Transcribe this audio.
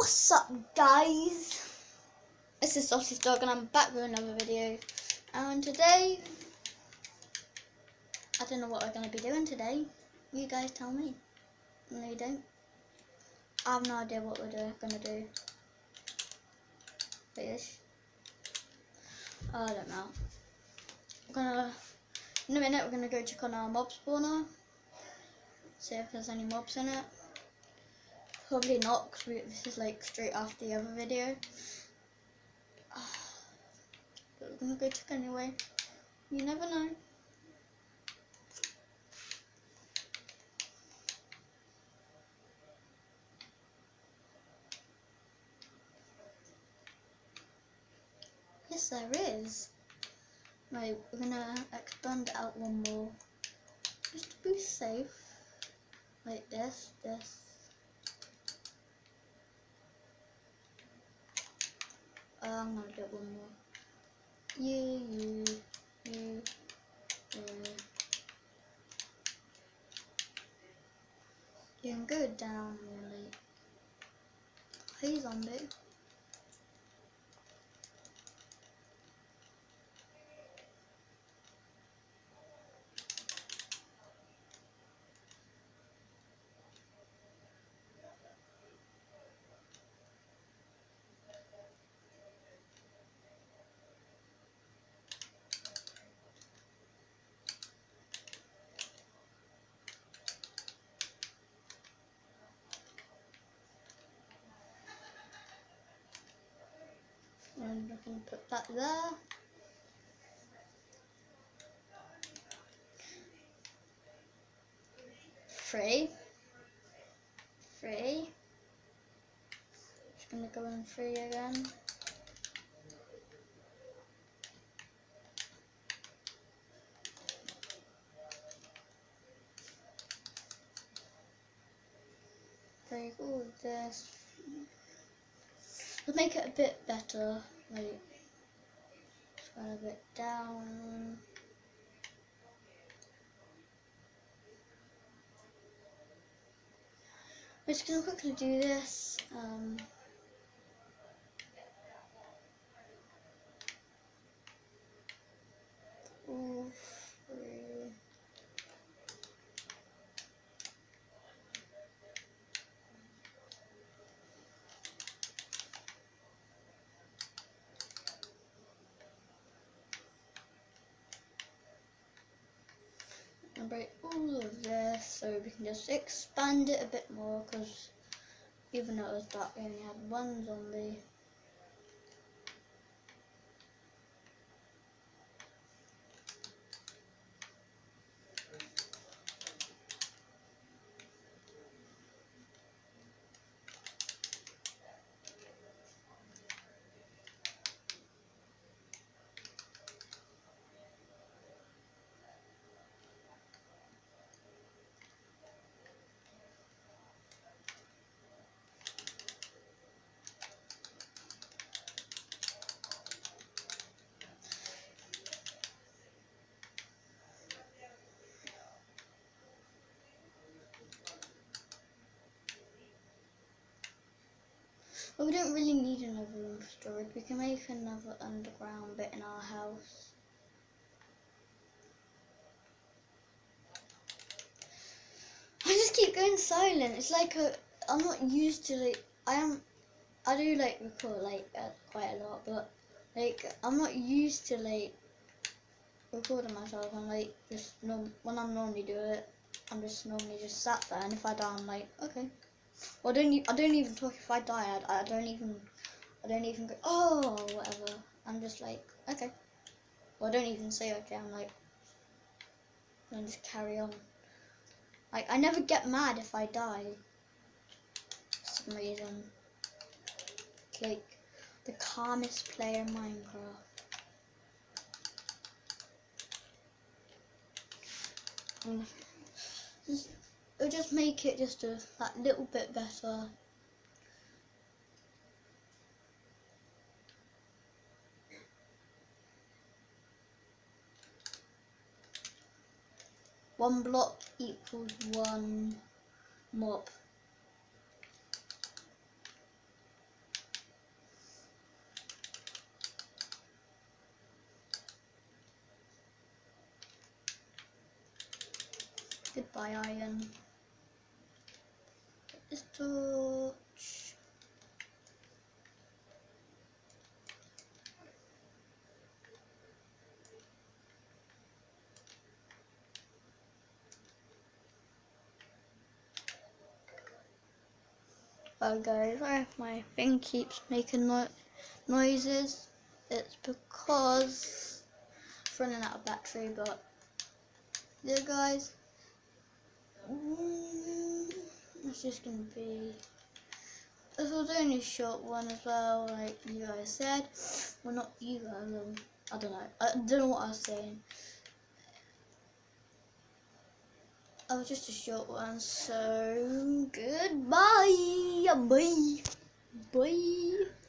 What's up, guys? This is Sausage Dog and I'm back with another video. And today, I don't know what we're going to be doing today. You guys tell me. No, you don't. I have no idea what we're going to do. Fish. I don't know. In a minute, we're going to go check on our mob spawner. See if there's any mobs in it. Probably not, because this is like straight after the other video. But we're gonna go check anyway. You never know. Yes, there is. Right, we're gonna expand it out one more. Just to be safe. Like this. I'm gonna do it one more. You. You can go down really. Hey, zombie. And I can put that there. Three. Just gonna go in 3 again. Take all of this. Let's make it a bit better. Like, scroll a bit down. We're just gonna quickly do this. All 3. And break all of this so we can just expand it a bit more, because even though it was dark, we only had 1 zombie. But we don't really need another room for storage. We can make another underground bit in our house. I just keep going silent. It's like I'm not used to like I do like record like quite a lot, but like I'm not used to like recording myself. I'm like just when I'm normally do it, I'm just normally just sat there, and if I die, I'm like okay. Well, I don't even talk if I die. I don't even go oh whatever. I'm just like okay. Well, I don't even say okay. I'm like and just carry on. Like I never get mad if I die for some reason. It's like the calmest player in Minecraft. It'll just make it just that little bit better. One block equals 1 mob. buy iron. Get this torch. Oh guys, if my thing keeps making noises, it's because it's running out of battery. But yeah guys, it's just gonna be, this was only a short one as well, like you guys said. Well, not you guys, I don't know what I was saying. It was just a short one, so goodbye. Bye. Bye.